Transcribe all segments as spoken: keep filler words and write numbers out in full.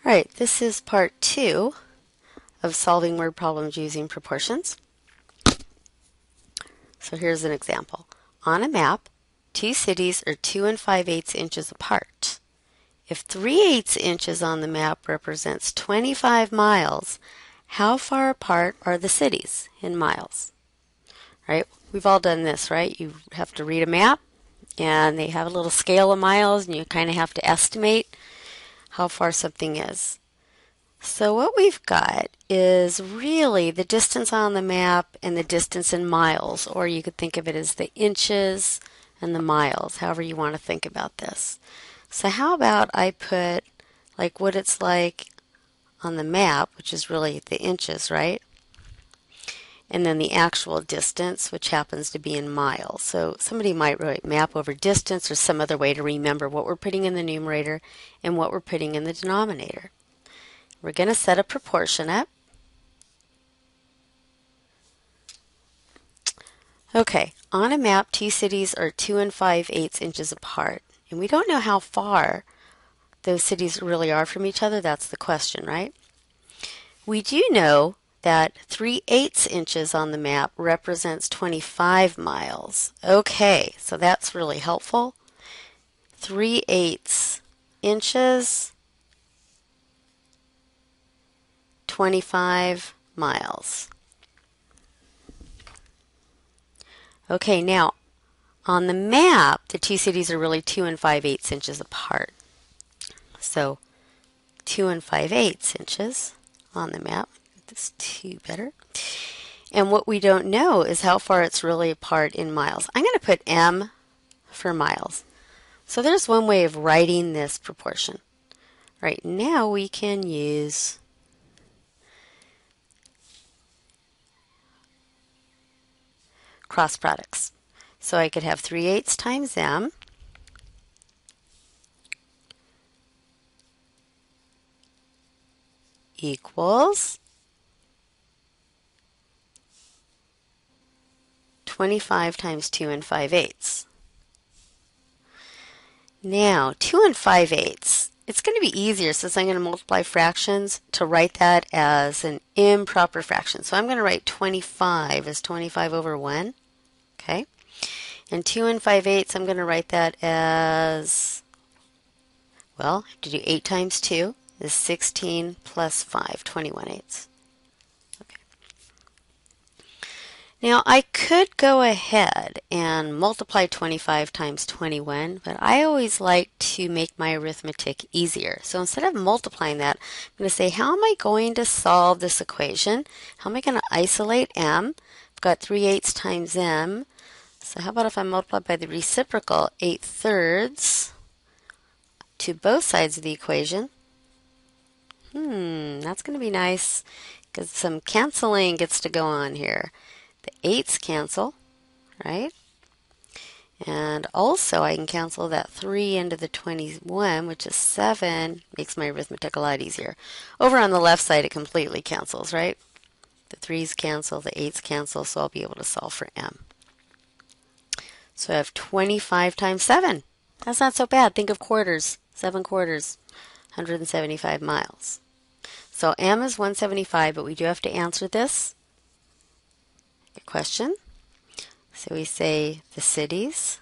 All right, this is part two of solving word problems using proportions. So here's an example. On a map, two cities are two and five eighths inches apart. If three eighths inches on the map represents twenty-five miles, how far apart are the cities in miles? Right? We've all done this, right? You have to read a map, and they have a little scale of miles, and you kind of have to estimate how far something is. So what we've got is really the distance on the map and the distance in miles, or you could think of it as the inches and the miles, however you want to think about this. So how about I put like what it's like on the map, which is really the inches, right? And then the actual distance, which happens to be in miles. So somebody might write map over distance or some other way to remember what we're putting in the numerator and what we're putting in the denominator. We're going to set a proportion up. Okay, on a map, two cities are two and five eighths inches apart. And we don't know how far those cities really are from each other. That's the question, right? We do know that three eighths inches on the map represents twenty-five miles. Okay, so that's really helpful. three eighths inches, twenty-five miles. Okay, now on the map, the two cities are really two and five eighths inches apart. So two and five eighths inches on the map. This two better. And what we don't know is how far it's really apart in miles. I'm going to put M for miles. So there's one way of writing this proportion. Right now we can use cross products. So I could have three eighths times M equals twenty-five times two and five eighths. Now, two and five eighths, it's going to be easier since I'm going to multiply fractions to write that as an improper fraction. So I'm going to write twenty-five as twenty-five over one. Okay. And two and five eighths, I'm going to write that as, well, I have to do eight times two is sixteen plus five, twenty-one eighths. Okay. Now I could go ahead and multiply twenty-five times twenty-one, but I always like to make my arithmetic easier. So instead of multiplying that, I'm going to say, how am I going to solve this equation? How am I going to isolate M? I've got three eighths times M. So how about if I multiply by the reciprocal, eight thirds to both sides of the equation? Hmm, that's going to be nice because some canceling gets to go on here. The eighths cancel, right? And also I can cancel that three into the twenty-one, which is seven, makes my arithmetic a lot easier. Over on the left side, it completely cancels, right? The threes cancel, the eights cancel, so I'll be able to solve for M. So I have twenty-five times seven. That's not so bad. Think of quarters. seven quarters, one hundred seventy-five miles. So M is one hundred seventy-five, but we do have to answer this question. So we say the cities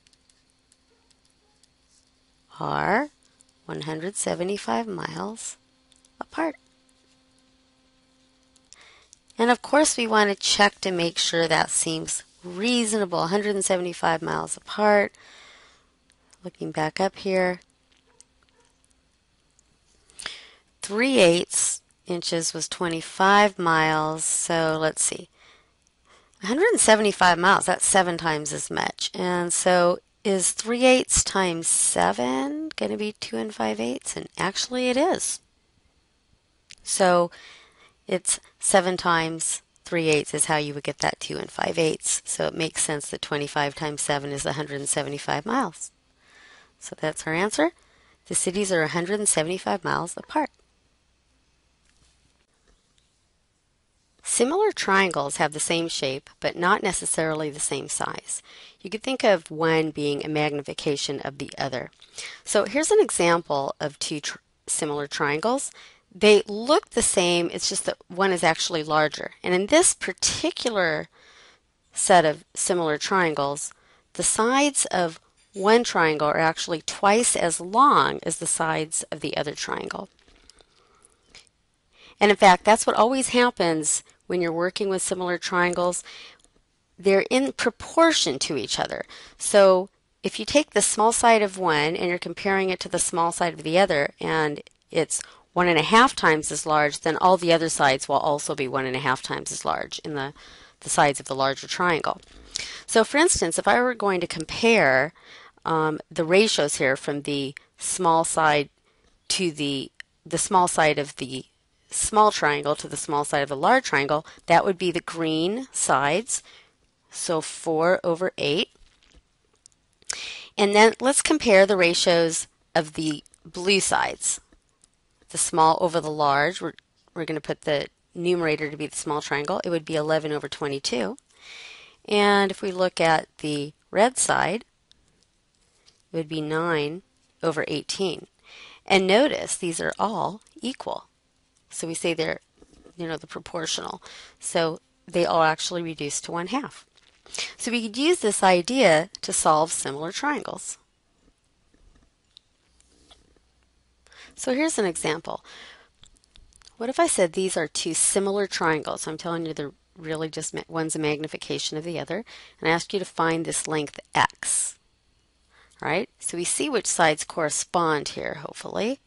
are one hundred seventy-five miles apart. And of course we want to check to make sure that seems reasonable. one hundred seventy-five miles apart. Looking back up here, three eighths inches was twenty-five miles. So let's see, one hundred seventy-five miles, that's seven times as much. And so is three eighths times seven going to be two and five eighths? And actually it is. So it's seven times three eighths is how you would get that two and five eighths. So it makes sense that twenty-five times seven is one hundred seventy-five miles. So that's our answer. The cities are one hundred seventy-five miles apart. Similar triangles have the same shape, but not necessarily the same size. You could think of one being a magnification of the other. So here's an example of two tr similar triangles. They look the same, it's just that one is actually larger. And in this particular set of similar triangles, the sides of one triangle are actually twice as long as the sides of the other triangle. And in fact, that's what always happens when you're working with similar triangles. They're in proportion to each other. So if you take the small side of one and you're comparing it to the small side of the other, and it's one and a half times as large, then all the other sides will also be one and a half times as large in the, the sides of the larger triangle. So for instance, if I were going to compare um, the ratios here from the small side to the, the small side of the small triangle to the small side of the large triangle, that would be the green sides, so four over eight. And then let's compare the ratios of the blue sides. The small over the large, we're, we're going to put the numerator to be the small triangle. It would be eleven over twenty-two. And if we look at the red side, it would be nine over eighteen. And notice these are all equal. So we say they're, you know, the proportional. So they all actually reduce to one half. So we could use this idea to solve similar triangles. So here's an example. What if I said these are two similar triangles? So I'm telling you they're really just, one's a magnification of the other. And I ask you to find this length x. All right, so we see which sides correspond here, hopefully.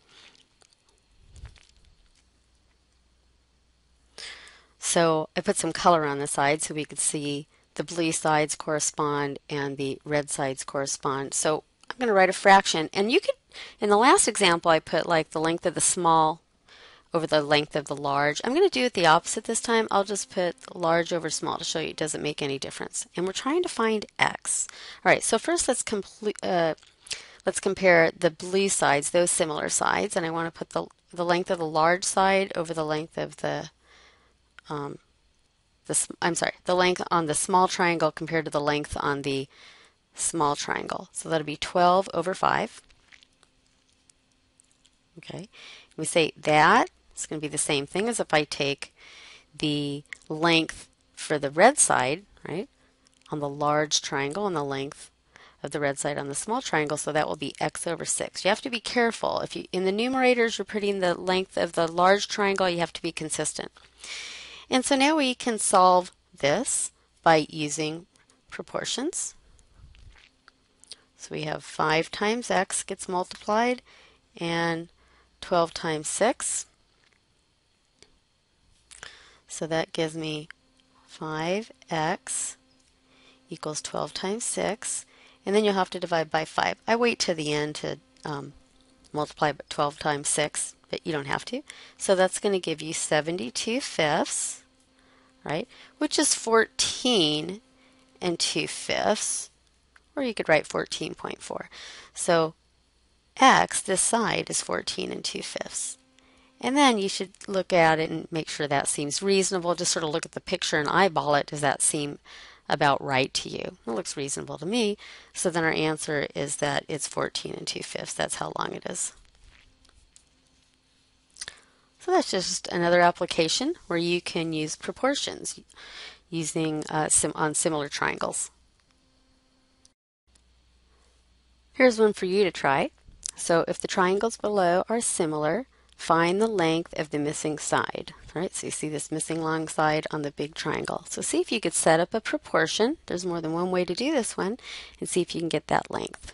So I put some color on the side so we could see the blue sides correspond and the red sides correspond. So I'm going to write a fraction, and you could, in the last example I put like the length of the small over the length of the large. I'm going to do it the opposite this time. I'll just put large over small to show you it doesn't make any difference. And we're trying to find x. All right, so first let's complete uh, let's compare the blue sides, those similar sides, and I want to put the the length of the large side over the length of the um, the I'm sorry, the length on the small triangle compared to the length on the small triangle. So that'll be twelve over five. Okay, we say that it's going to be the same thing as if I take the length for the red side, right, on the large triangle and the length of the red side on the small triangle, so that will be x over six. You have to be careful. If you in the numerators you're putting the length of the large triangle, you have to be consistent. And so now we can solve this by using proportions. So we have five times x gets multiplied and twelve times six. So that gives me five x equals twelve times six. And then you'll have to divide by five. I wait to the end to um, multiply twelve times six, but you don't have to. So that's going to give you seventy-two fifths, right? Which is fourteen and two fifths. Or you could write fourteen point four. So x, this side, is fourteen and two fifths. And then you should look at it and make sure that seems reasonable. Just sort of look at the picture and eyeball it. Does that seem about right to you? It looks reasonable to me. So then our answer is that it's fourteen and two fifths. That's how long it is. So that's just another application where you can use proportions using uh, sim on similar triangles. Here's one for you to try. So if the triangles below are similar, find the length of the missing side. Right? So you see this missing long side on the big triangle. So see if you could set up a proportion. There's more than one way to do this one, and see if you can get that length.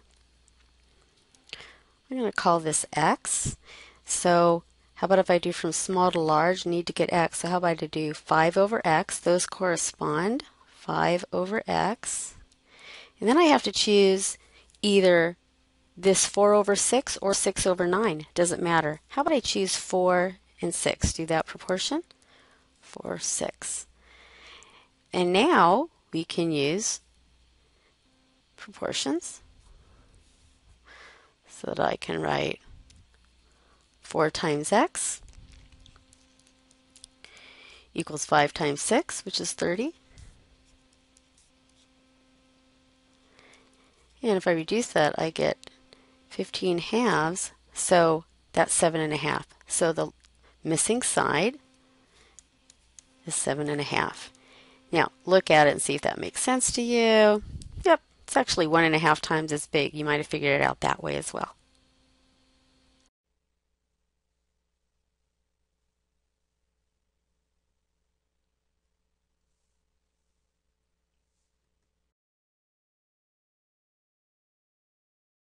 I'm going to call this x. So how about if I do from small to large? I need to get x. So how about I do five over x? Those correspond. five over x. And then I have to choose either this four over six or six over nine. Doesn't matter. How about I choose four and six? Do that proportion. four, six. And now we can use proportions so that I can write four times x equals five times six, which is thirty. And if I reduce that, I get fifteen halves. So That's seven and a half. So the missing side is seven and a half. Now look at it and see if that makes sense to you. Yep, it's actually one and a half times as big. You might have figured it out that way as well.